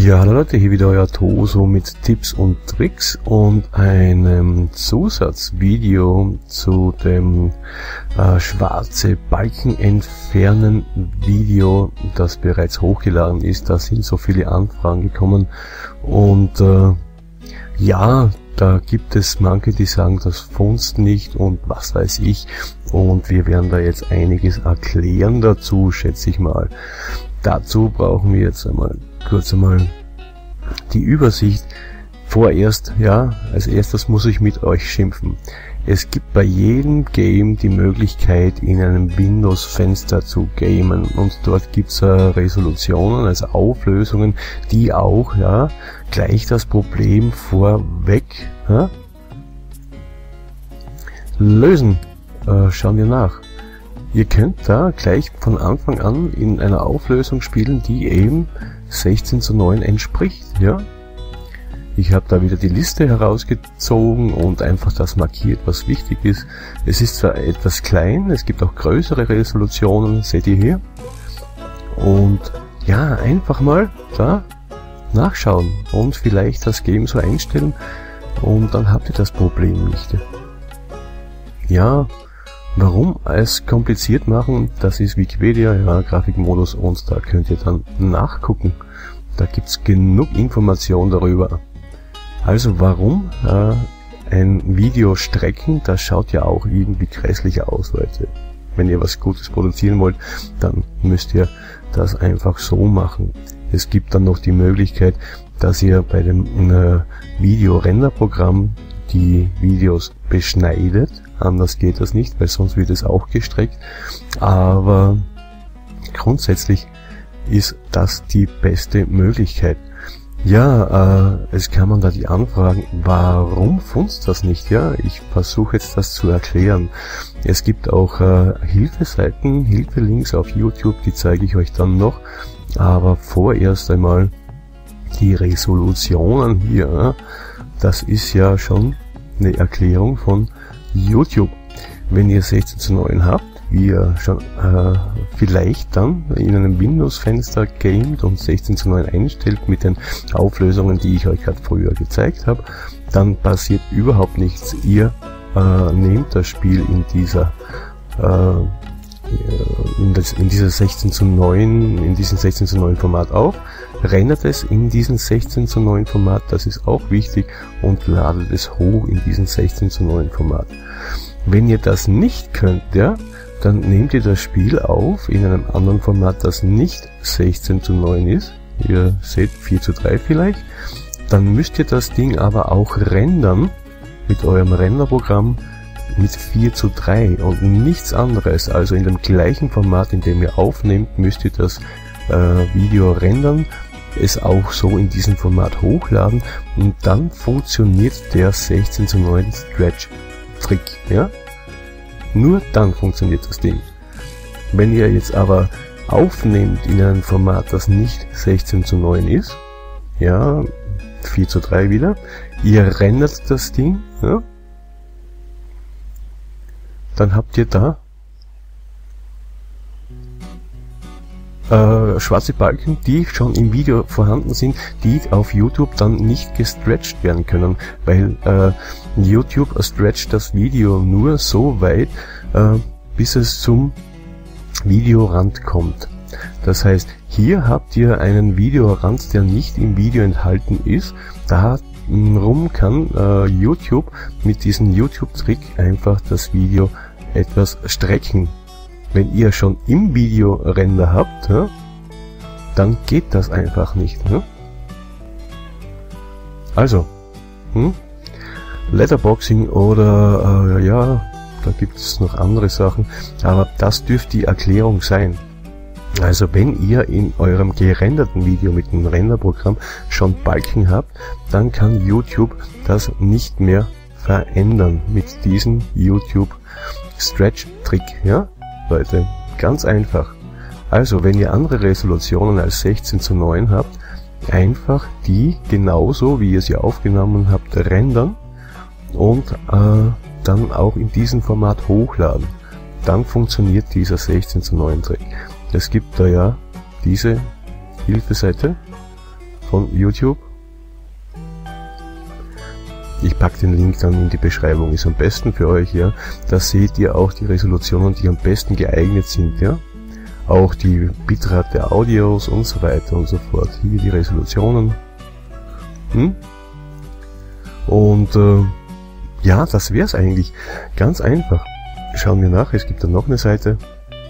Ja, hallo Leute, hier wieder euer Toso mit Tipps und Tricks und einem Zusatzvideo zu dem schwarze Balken entfernen Video, das bereits hochgeladen ist. Da sind so viele Anfragen gekommen und ja, da gibt es manche, die sagen, das funzt nicht und was weiß ich, und wir werden da jetzt einiges erklären dazu, schätze ich mal. Dazu brauchen wir jetzt kurz einmal die Übersicht. Vorerst, ja, als erstes muss ich mit euch schimpfen. Es gibt bei jedem Game die Möglichkeit, in einem Windows-Fenster zu gamen, und dort gibt's Resolutionen, also Auflösungen, die auch, ja, gleich das Problem vorweg lösen. Schauen wir nach. Ihr könnt da gleich von Anfang an in einer Auflösung spielen, die eben 16:9 entspricht, ja. Ich habe da wieder die Liste herausgezogen und einfach das markiert, was wichtig ist. Es ist zwar etwas klein, es gibt auch größere Resolutionen, seht ihr hier. Und ja, einfach mal da nachschauen und vielleicht das Game so einstellen und dann habt ihr das Problem nicht. Ja, warum es kompliziert machen, das ist Wikipedia, ja, Grafikmodus, und da könnt ihr dann nachgucken. Da gibt's genug Information darüber. Also warum ein Video strecken, das schaut ja auch irgendwie grässlich aus, Leute. Wenn ihr was Gutes produzieren wollt, dann müsst ihr das einfach so machen. Es gibt dann noch die Möglichkeit, dass ihr bei dem Video-Render-Programm die Videos beschneidet. Anders geht das nicht, weil sonst wird es auch gestreckt. Aber grundsätzlich ist das die beste Möglichkeit. Ja, es kann man da die Anfragen, warum funzt das nicht? Ja, ich versuche jetzt das zu erklären. Es gibt auch Hilfeseiten, Hilfelinks auf YouTube, die zeige ich euch dann noch. Aber vorerst einmal die Resolutionen hier. Das ist ja schon eine Erklärung von YouTube. Wenn ihr 16:9 habt, wie ihr schon vielleicht dann in einem Windows-Fenster gamet und 16:9 einstellt mit den Auflösungen, die ich euch gerade früher gezeigt habe, dann passiert überhaupt nichts. Ihr nehmt das Spiel in diesem 16:9 Format auf, rendert es in diesem 16:9 Format, das ist auch wichtig, und ladet es hoch in diesem 16:9 Format. Wenn ihr das nicht könnt, ja, dann nehmt ihr das Spiel auf in einem anderen Format, das nicht 16:9 ist. Ihr seht 4:3 vielleicht. Dann müsst ihr das Ding aber auch rendern mit eurem Renderprogramm mit 4:3 und nichts anderes. Also in dem gleichen Format, in dem ihr aufnehmt, müsst ihr das Video rendern, es auch so in diesem Format hochladen, und dann funktioniert der 16:9 Stretch-Trick, ja? Nur dann funktioniert das Ding. Wenn ihr jetzt aber aufnehmt in einem Format, das nicht 16:9 ist, ja, 4:3 wieder, ihr rendert das Ding, ja, dann habt ihr da schwarze Balken, die schon im Video vorhanden sind, die auf YouTube dann nicht gestretched werden können, weil YouTube stretcht das Video nur so weit, bis es zum Videorand kommt. Das heißt, hier habt ihr einen Videorand, der nicht im Video enthalten ist. Darum kann YouTube mit diesem YouTube-Trick einfach das Video etwas strecken. Wenn ihr schon im Video Render habt, ja, dann geht das einfach nicht. Ja? Also, Letterboxing oder ja, da gibt es noch andere Sachen, aber das dürfte die Erklärung sein. Also wenn ihr in eurem gerenderten Video mit dem Renderprogramm schon Balken habt, dann kann YouTube das nicht mehr verändern mit diesem YouTube Stretch Trick, ja? Leute, ganz einfach. Also, wenn ihr andere Resolutionen als 16:9 habt, einfach die genauso, wie ihr sie aufgenommen habt, rendern und dann auch in diesem Format hochladen. Dann funktioniert dieser 16:9 Trick. Es gibt da ja diese Hilfeseite, von YouTube. Ich packe den Link dann in die Beschreibung, ist am besten für euch, ja. Da seht ihr auch die Resolutionen, die am besten geeignet sind, ja. Auch die Bitrate der Audios und so weiter und so fort. Hier die Resolutionen. Und ja, das wär's eigentlich. Ganz einfach. Schauen wir nach, es gibt dann noch eine Seite.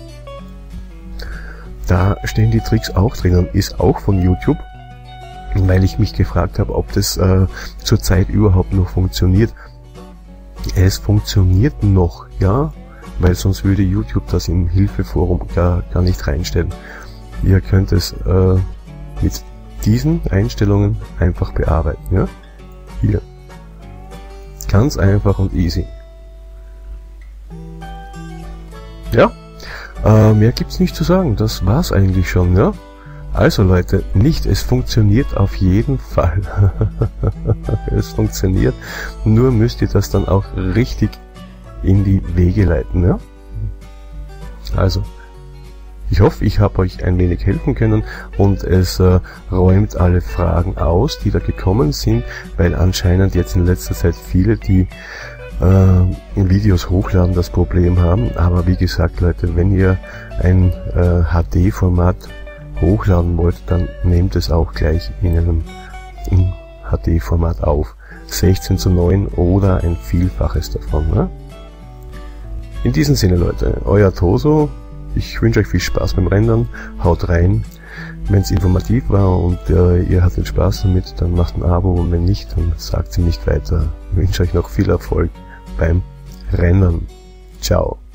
Da stehen die Tricks auch drinnen, ist auch von YouTube. Weil ich mich gefragt habe, ob das zurzeit überhaupt noch funktioniert. Es funktioniert noch, ja, weil sonst würde YouTube das im Hilfeforum gar nicht reinstellen. Ihr könnt es mit diesen Einstellungen einfach bearbeiten, ja. Hier. Ganz einfach und easy. Ja, mehr gibt's nicht zu sagen, das war's eigentlich schon, ja. Also Leute, es funktioniert auf jeden Fall. Es funktioniert, nur müsst ihr das dann auch richtig in die Wege leiten. Ja? Also, ich hoffe, ich habe euch ein wenig helfen können und es räumt alle Fragen aus, die da gekommen sind, weil anscheinend jetzt in letzter Zeit viele, die Videos hochladen, das Problem haben. Aber wie gesagt, Leute, wenn ihr ein HD-Format hochladen wollt, dann nehmt es auch gleich in einem HD-Format auf. 16:9 oder ein Vielfaches davon. Ne? In diesem Sinne, Leute, euer Toso. Ich wünsche euch viel Spaß beim Rendern. Haut rein. Wenn es informativ war und ihr hattet Spaß damit, dann macht ein Abo, und wenn nicht, dann sagt sie nicht weiter. Ich wünsche euch noch viel Erfolg beim Rendern. Ciao.